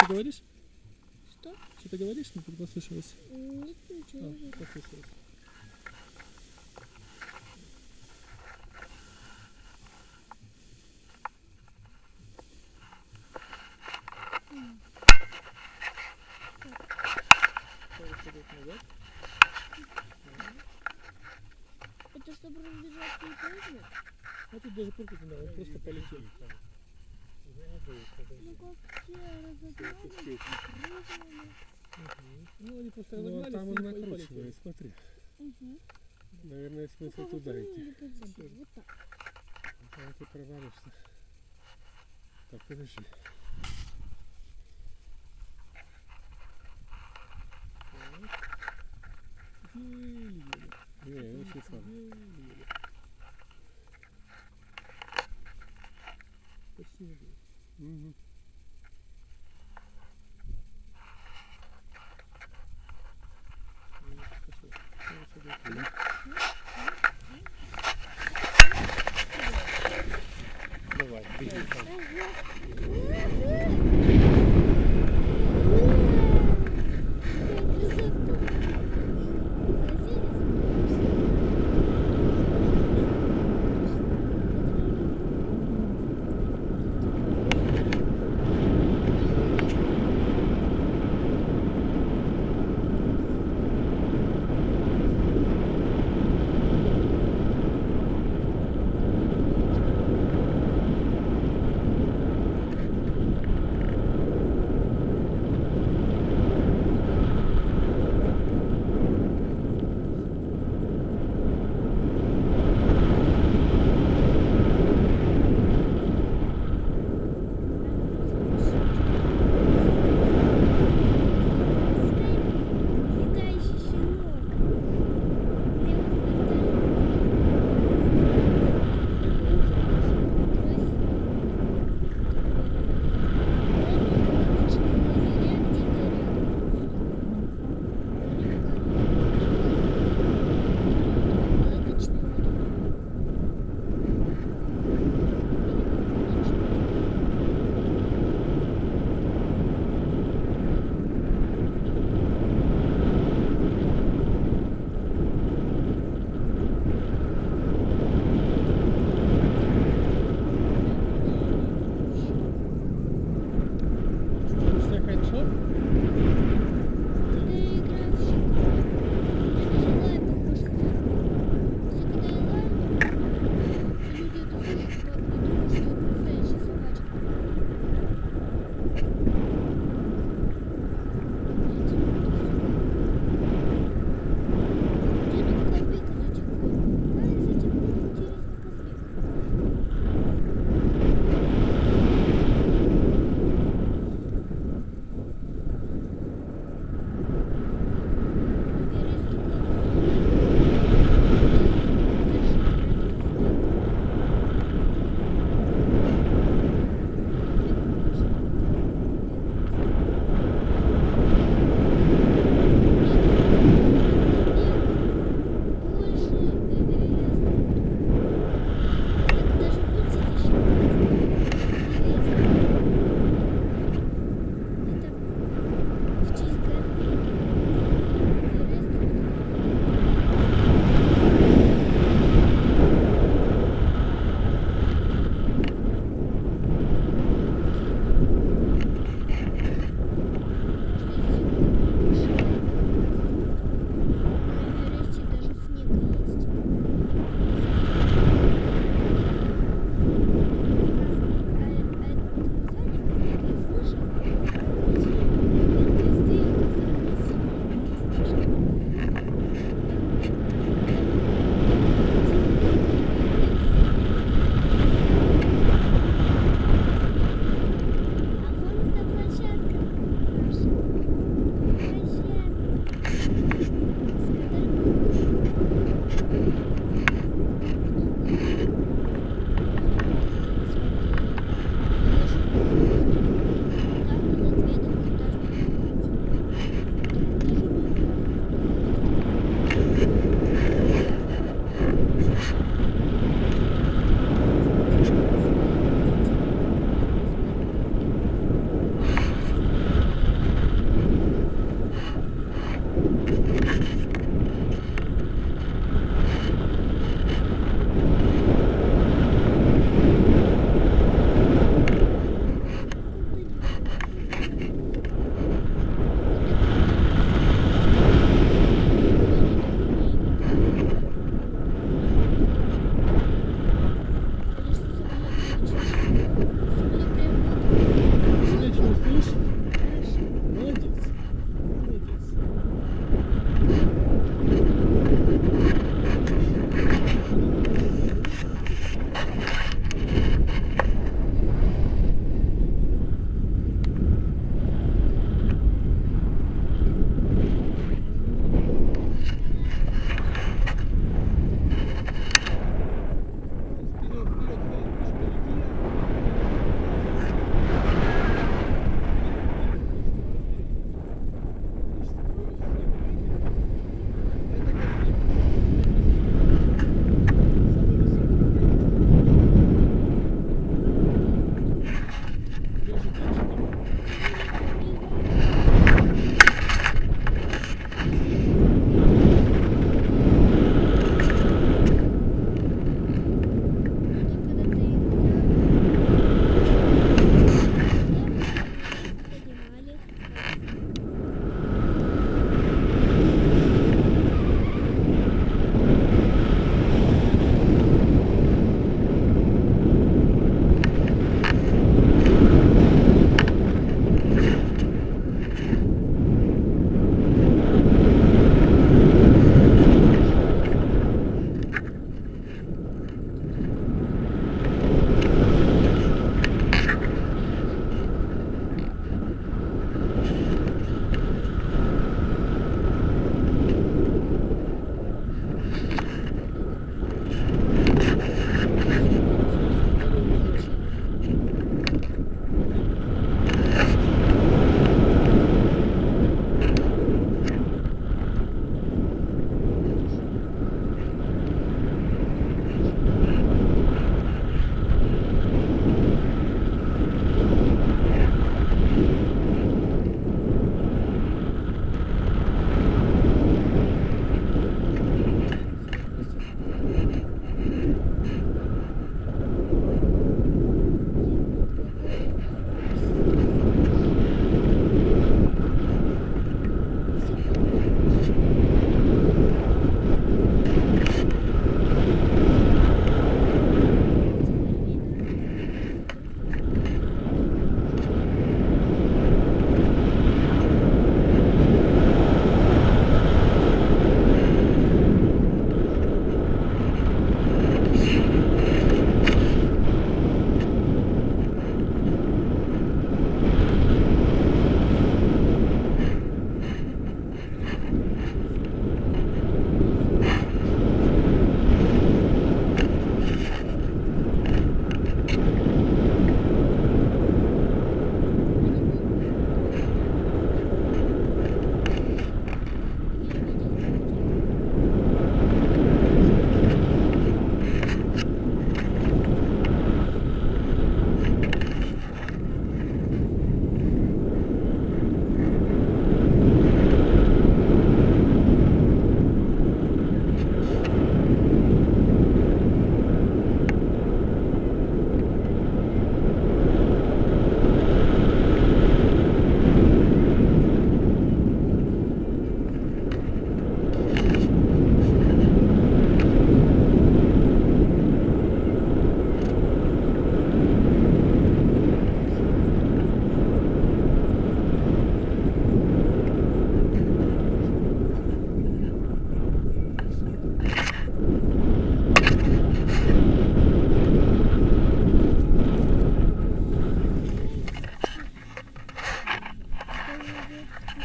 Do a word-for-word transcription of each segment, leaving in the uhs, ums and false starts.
Что говоришь? Что? Что ты говоришь? Не послушалась. Нет, ничего А, не говорю. послушалась. Пару шагов назад. Это чтобы разбежаться и прыгнуть? А тут даже прыгать не надо, он просто полетел. Ну как все разогнали, прыгнули. Угу. Ну они просто Ну, а разогнались там и он по- и полетели. накручивает, смотри. Угу. Наверное, Ну смысл как туда вы идти. прыгнули почти? Вот так. Там ты провалишься. Так, подожди. Еле-еле. Не, очень слабо. Еле-еле. Почти не было. Угу. Ну, пошел. Пару шагов Ну. вперед. Давай, беги. там.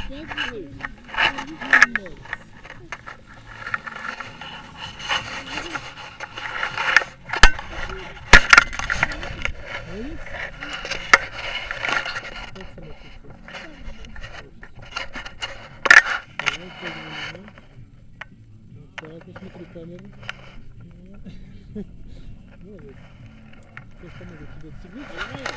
Молодец. Молодец. Как сама чувствуешь? Давай, пробуем, да? Вот так, посмотри камеру. Молодец. Сейчас помогу тебе отстегнуть.